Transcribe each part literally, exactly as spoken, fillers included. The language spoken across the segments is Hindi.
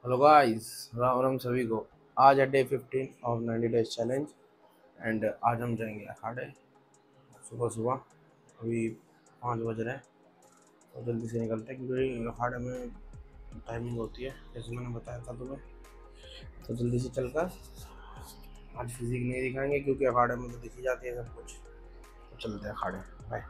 हेलो गाइस, राम राम सभी को। आज है day fifteen of ninety days challenge and आज हम जाएंगे अखाड़े सुबह सुबह। अभी पाँच बज रहे हैं तो जल्दी से निकलते हैं क्योंकि अखाड़े में टाइमिंग होती है जैसे मैंने बताया था तुम्हें। तो जल्दी से चलकर आज फिजिक नहीं दिखाएंगे क्योंकि अखाड़े में तो दिखी जाती है सब कुछ। तो चलते हैं अखाड़े। Bye.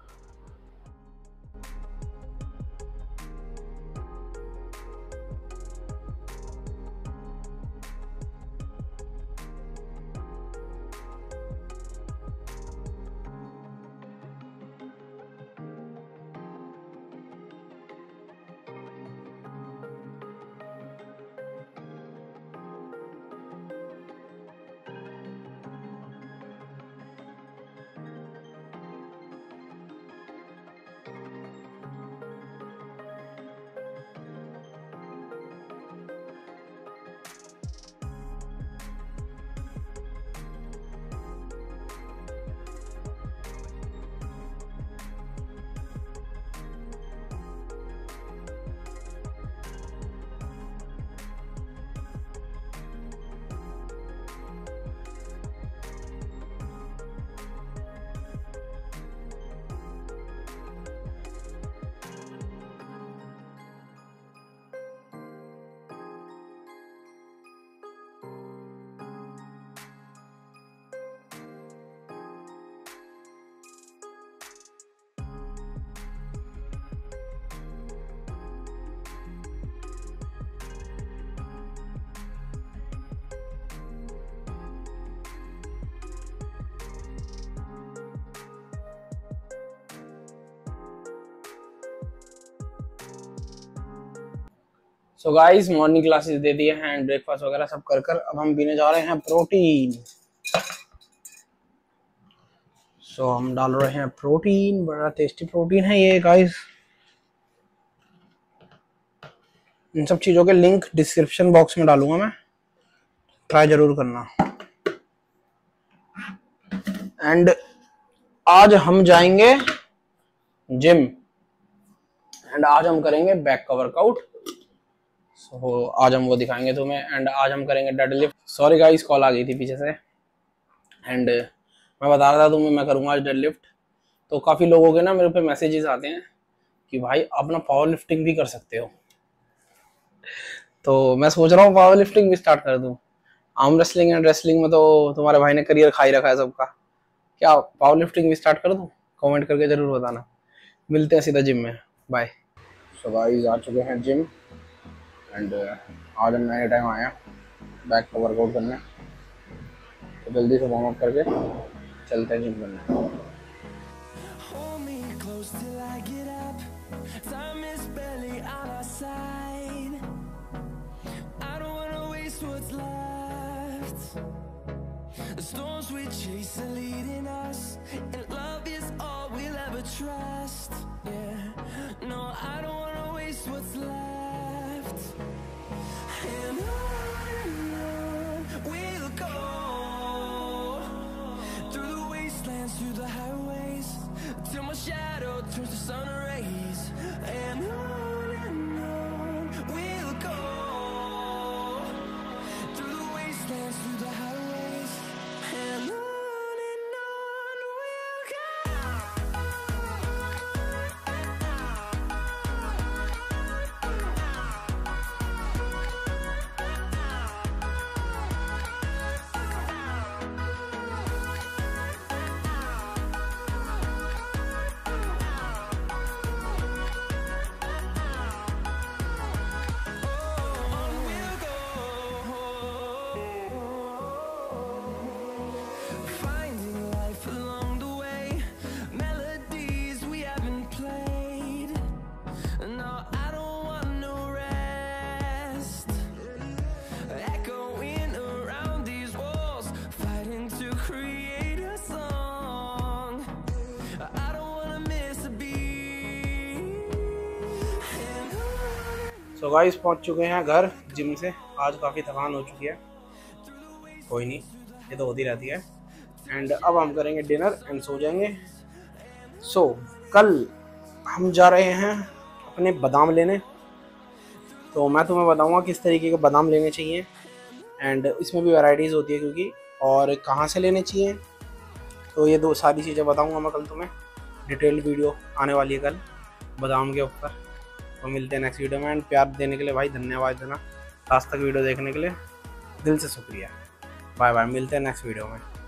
So guys, morning classes दे दिए हैं एंड ब्रेकफास्ट वगैरह सब कर कर अब हम पीने जा रहे हैं प्रोटीन। सो so, हम डाल रहे हैं प्रोटीन, बड़ा टेस्टी प्रोटीन है ये गाइस। इन सब चीज़ों के लिंक डिस्क्रिप्शन बॉक्स में डालूंगा मैं, ट्राई जरूर करना। एंड आज हम जाएंगे जिम एंड आज हम करेंगे बैक का वर्कआउट। सो so, आज हम वो दिखाएंगे तुम्हें एंड आज हम करेंगे डेडलिफ्ट। सॉरी गाइस, कॉल आ गई थी पीछे से एंड मैं बता रहा था तुम्हें मैं करूँगा आज डेडलिफ्ट। तो काफ़ी लोगों के ना मेरे पे मैसेजेस आते हैं कि भाई अपना पावर लिफ्टिंग भी कर सकते हो। तो मैं सोच रहा हूँ पावर लिफ्टिंग भी स्टार्ट कर दूँ। आर्म रेसलिंग एंड रेसलिंग में तो तुम्हारे भाई ने करियर खा ही रखा है सबका। क्या पावर लिफ्टिंग भी स्टार्ट कर दूँ? कमेंट करके ज़रूर बताना। मिलते हैं सीधा जिम में। बाय। सो गाइस, आ चुके हैं जिम एंड आज हम नए टाइम आए हैं बैक का वर्कआउट करने। तो जल्दी से वार्म अप करके चलते हैं जिम करने। The storms we chase are leading us, and love is all we'll ever trust. Yeah, no, I don't wanna waste what's left. And on and on we'll go, through the wastelands, through the highways, till my shadow turns to sun rays. And on and on we'll go, through the wastelands, through the highways, and on. So guys, पहुंच चुके हैं घर जिम से। आज काफ़ी थकान हो चुकी है, कोई नहीं, ये तो होती रहती है। एंड अब हम करेंगे डिनर एंड सो जाएंगे। सो so, कल हम जा रहे हैं अपने बादाम लेने। तो मैं तुम्हें बताऊँगा किस तरीके के बादाम लेने चाहिए, एंड इसमें भी वैरायटीज़ होती है क्योंकि, और कहाँ से लेने चाहिए। तो ये दो सारी चीज़ें बताऊँगा मैं कल तुम्हें। डिटेल्ड वीडियो आने वाली है कल बादाम के ऊपर। तो मिलते हैं नेक्स्ट वीडियो में, एंड प्यार देने के लिए भाई धन्यवाद देना, लास्ट तक वीडियो देखने के लिए दिल से शुक्रिया। बाय बाय, मिलते हैं नेक्स्ट वीडियो में।